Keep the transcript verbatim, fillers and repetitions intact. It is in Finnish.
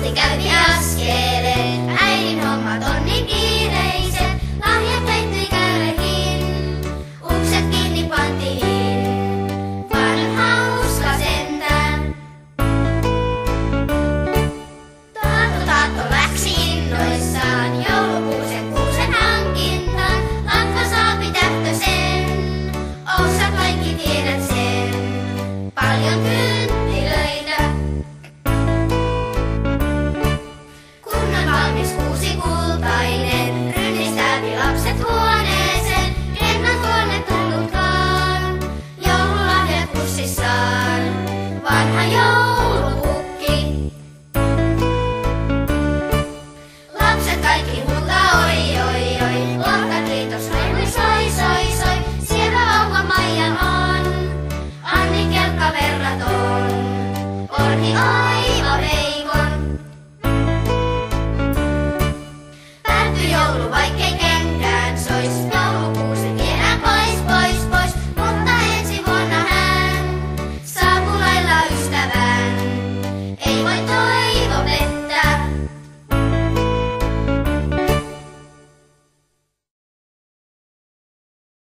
Asti käytiin askeleet, äidin hommat on niin kiireiset. Lahjat heittyi käräjiin, ukset kiinni pantiin. Vaan hauska sentään. Taatto Taatto läksi innoissaan joulukuusen kuusen hankintaan. Lankasaapi tähtösen, osa kaikki tiedät sen. Paljon kynttilöitä. Kun on valmis kuusi kultainen, rynnistääpi lapset huoneeseen. Lennän tuonne tullutkaan, joululahjat pussissaan. Vanha joulupukki. Lapset kaikki huutaa oi oi oi. Lohkat liitos roihui soi soi soi. Siellä vauva Maija on, Anni kelkka verraton. Orhi oi.